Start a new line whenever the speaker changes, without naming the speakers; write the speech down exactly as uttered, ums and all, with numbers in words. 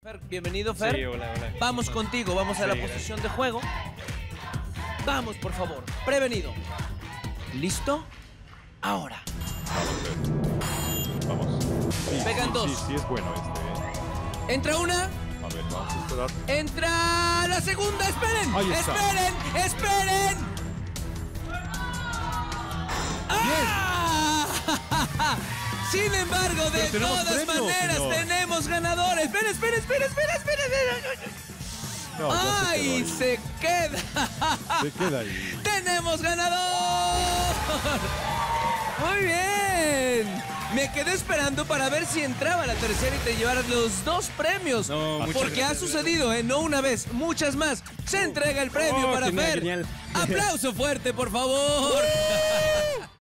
Fer, bienvenido, Fer.
Sí, hola, hola.
Vamos contigo, vamos a la
Sí,
posición de juego. Vamos, por favor. Prevenido. ¿Listo? Ahora.
Vamos. Sí,
Pegan
sí,
dos.
Sí, sí, es bueno este, ¿eh?
Entra una.
A ver, vamos a esperar.
Entra la segunda. ¡Esperen!
Ahí está.
¡Esperen! ¡Esperen! ¡Ah! Sin embargo, de
Pero tenemos
todas
premio,
maneras,
señor.
tenemos ganadores. ¡Espera, espera, espera, espera, espera!
No, ya se
¡Ay,
quedó
se queda!
ahí. Se queda ahí.
¡Tenemos ganador! ¡Muy bien! Me quedé esperando para ver si entraba la tercera y te llevaras los dos premios.
No, muchas
porque ha
gracias.
sucedido, ¿eh? No una vez, muchas más. Se entrega el premio
Oh,
para
genial,
Fer.
genial.
Aplauso fuerte, por favor.